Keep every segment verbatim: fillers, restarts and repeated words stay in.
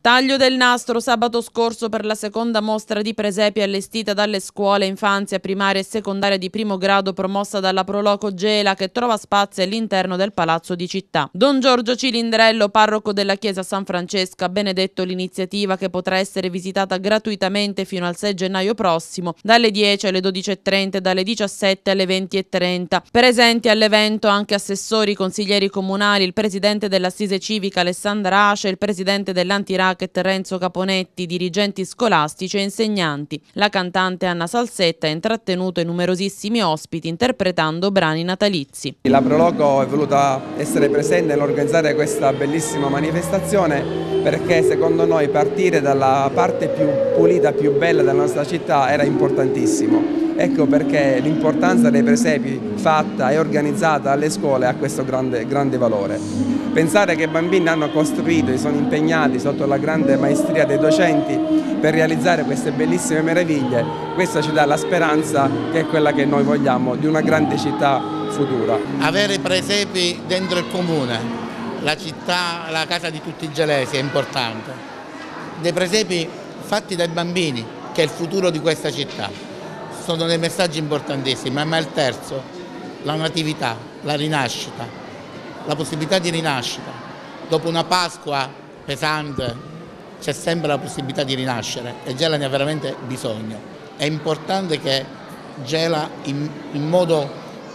Taglio del nastro sabato scorso per la seconda mostra di presepi allestita dalle scuole infanzia, primaria e secondaria di primo grado promossa dalla Proloco Gela, che trova spazio all'interno del Palazzo di Città. Don Giorgio Cilindrello, parroco della chiesa San Francesco, ha benedetto l'iniziativa, che potrà essere visitata gratuitamente fino al sei gennaio prossimo dalle dieci alle dodici e trenta e dalle diciassette alle venti e trenta. Presenti all'evento anche assessori, consiglieri comunali, il presidente dell'Assise Civica Alessandra Ace, il presidente dell'Antiracket Renzo Caponetti, dirigenti scolastici e insegnanti. La cantante Anna Salsetta ha intrattenuto i numerosissimi ospiti interpretando brani natalizi. La Proloco è voluta essere presente nell'organizzare questa bellissima manifestazione perché secondo noi partire dalla parte più pulita, più bella della nostra città era importantissimo. Ecco perché l'importanza dei presepi fatta e organizzata alle scuole ha questo grande, grande valore. Pensare che i bambini hanno costruito e sono impegnati sotto la grande maestria dei docenti per realizzare queste bellissime meraviglie, questo ci dà la speranza che è quella che noi vogliamo di una grande città futura. Avere presepi dentro il comune, la città, la casa di tutti i gelesi è importante. Dei presepi fatti dai bambini, che è il futuro di questa città. Sono dei messaggi importantissimi, ma il terzo, la natività, la rinascita, la possibilità di rinascita. Dopo una Pasqua pesante c'è sempre la possibilità di rinascere e Gela ne ha veramente bisogno. È importante che Gela in, in modo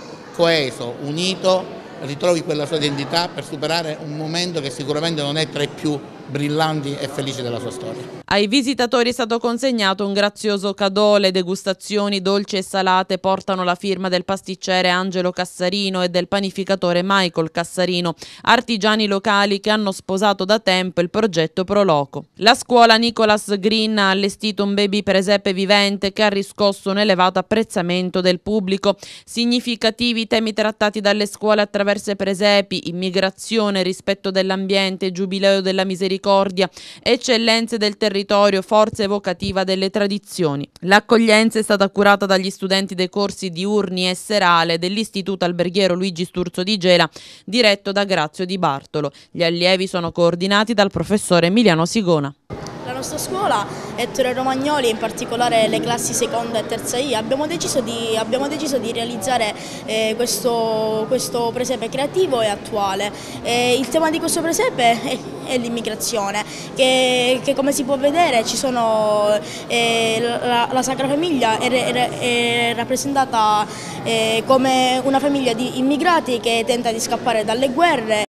coeso, unito, ritrovi quella sua identità per superare un momento che sicuramente non è tra i più brillanti e felici della sua storia. Ai visitatori è stato consegnato un grazioso cadeau. Le degustazioni dolci e salate portano la firma del pasticcere Angelo Cassarino e del panificatore Michael Cassarino, artigiani locali che hanno sposato da tempo il progetto Proloco. La scuola Nicholas Green ha allestito un baby presepe vivente che ha riscosso un elevato apprezzamento del pubblico. Significativi temi trattati dalle scuole attraverso i presepi: immigrazione, rispetto dell'ambiente, giubileo della misericordia, eccellenze del territorio, forza evocativa delle tradizioni. L'accoglienza è stata curata dagli studenti dei corsi diurni e serale dell'Istituto Alberghiero Luigi Sturzo di Gela, diretto da Grazio Di Bartolo. Gli allievi sono coordinati dal professore Emiliano Sigona. La nostra scuola, Ettore Romagnoli, in particolare le classi seconda e terza I, abbiamo deciso di, abbiamo deciso di realizzare eh, questo, questo presepe creativo e attuale. Eh, il tema di questo presepe è, è l'immigrazione, che, che come si può vedere ci sono, eh, la, la Sacra Famiglia è, è, è rappresentata eh, come una famiglia di immigrati che tenta di scappare dalle guerre.